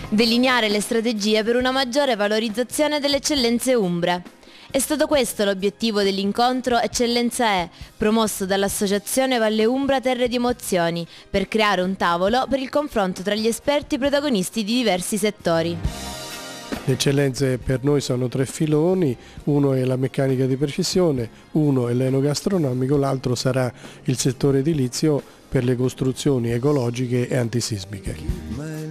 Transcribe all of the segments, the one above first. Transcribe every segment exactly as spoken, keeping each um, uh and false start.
Delineare le strategie per una maggiore valorizzazione delle eccellenze umbre. È stato questo l'obiettivo dell'incontro Eccellenza E, promosso dall'Associazione Valle Umbra Terre di Emozioni, per creare un tavolo per il confronto tra gli esperti protagonisti di diversi settori. Le eccellenze per noi sono tre filoni, uno è la meccanica di precisione, uno è l'enogastronomico, l'altro sarà il settore edilizio per le costruzioni ecologiche e antisismiche.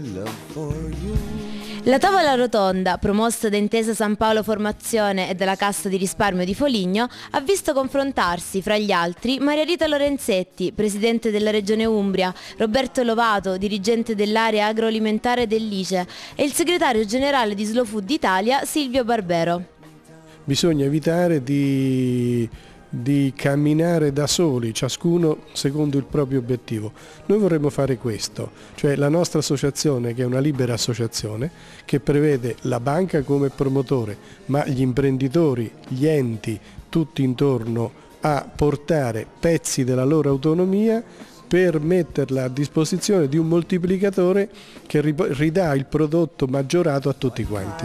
La tavola rotonda, promossa da Intesa San Paolo Formazione e dalla Cassa di Risparmio di Foligno, ha visto confrontarsi, fra gli altri, Maria Rita Lorenzetti, presidente della Regione Umbria, Roberto Lovato, dirigente dell'area agroalimentare dell'I C E, e il segretario generale di Slow Food Italia, Silvio Barbero. Bisogna evitare di... di camminare da soli, ciascuno secondo il proprio obiettivo. Noi vorremmo fare questo, cioè la nostra associazione, che è una libera associazione, che prevede la banca come promotore, ma gli imprenditori, gli enti, tutti intorno a portare pezzi della loro autonomia per metterla a disposizione di un moltiplicatore che ridà il prodotto maggiorato a tutti quanti.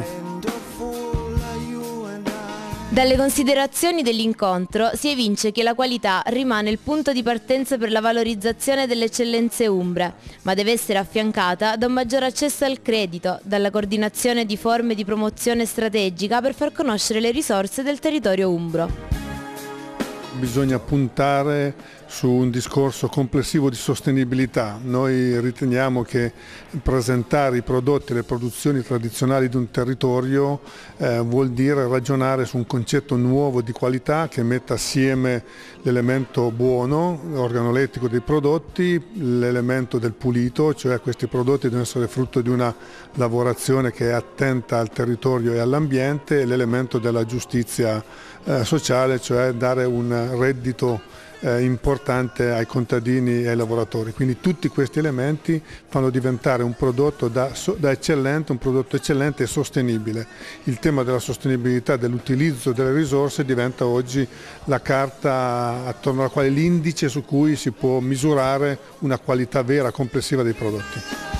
Dalle considerazioni dell'incontro si evince che la qualità rimane il punto di partenza per la valorizzazione delle eccellenze umbre, ma deve essere affiancata da un maggior accesso al credito, dalla coordinazione di forme di promozione strategica per far conoscere le risorse del territorio umbro. Bisogna puntare su un discorso complessivo di sostenibilità. Noi riteniamo che presentare i prodotti e le produzioni tradizionali di un territorio eh, vuol dire ragionare su un concetto nuovo di qualità che metta assieme l'elemento buono, organolettico dei prodotti, l'elemento del pulito, cioè questi prodotti devono essere frutto di una lavorazione che è attenta al territorio e all'ambiente, e l'elemento della giustizia eh, sociale, cioè dare un reddito Eh, importante ai contadini e ai lavoratori. Quindi tutti questi elementi fanno diventare un prodotto da, da eccellente, un prodotto eccellente e sostenibile. Il tema della sostenibilità, dell'utilizzo delle risorse diventa oggi la carta attorno alla quale l'indice su cui si può misurare una qualità vera complessiva dei prodotti.